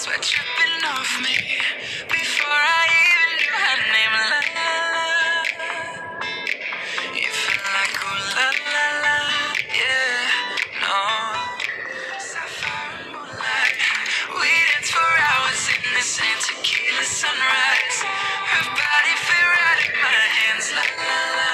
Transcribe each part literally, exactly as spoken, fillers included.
sweat dripping off me before I even knew her name. La la la, you feel like ooh la la la, yeah, no. Sapphire and moonlight, we danced for hours in the same tequila sunrise. Her body fit right in my hands. La la la,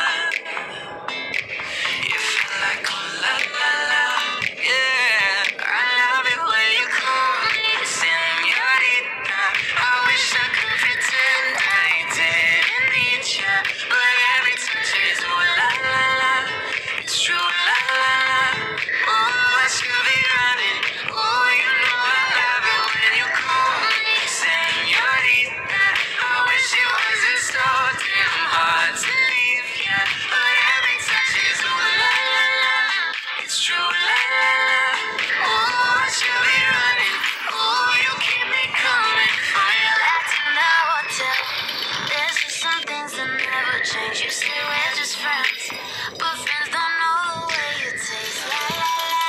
you feel like ooh la la la, yeah. I love it when you call me señorita. I wish I could pretend I didn't need ya, but every touch is ooh la la la. It's true la la la. Oh, I should be running. Oh, you know I love it when you call me señorita. I wish it wasn't so damn hard to leave ya, but every touch is ooh la la la. It's true la la la. Oh, I should be running. Oh, you keep me coming for ya. Back in the hotel, there's just some things that never change. You say we're just friends, but friends don't know the way you taste. La la la.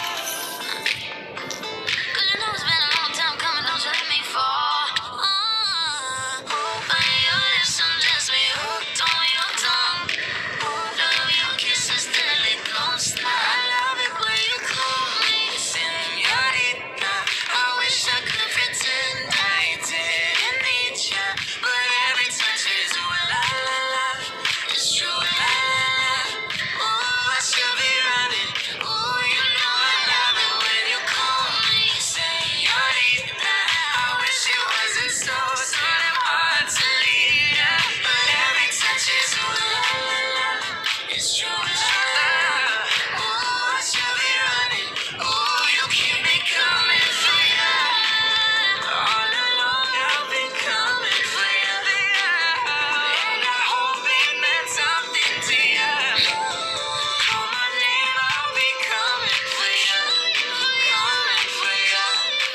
Cause you know it's been a long time coming, don't you let me fall. Uh, but your lips undress me, hooked on your tongue. Love your kisses till they don't stop. I love it when you call me señorita. I wish I could pretend I didn't need ya, but every touch is ooh la la la. It's true la la la. Oh, I should be running. Oh, you know I love it when you call me señorita. I wish it wasn't so so damn hard to leave ya, but every touch is ooh la la la. It's true la la la. Oh, I should be running. Oh, you keep me coming for ya. All along I've been coming for ya. And I hope it meant something to ya. Call my name, I'll be coming for ya. Coming for ya.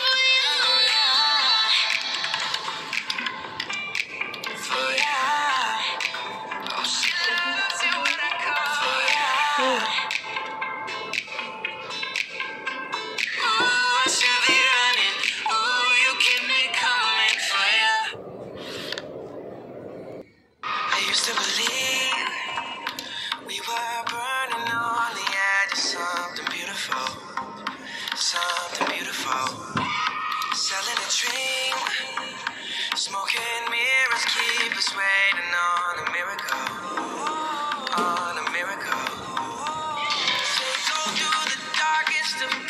For ya. Oh shit, that's what I call for ya. Ooh, I should be running. Ooh, you keep me coming for ya. I used to believe we were burning on the edge of something beautiful, something beautiful. Selling a dream, smoking mirrors keep us waiting on a miracle, on a miracle. Say go through the darkest of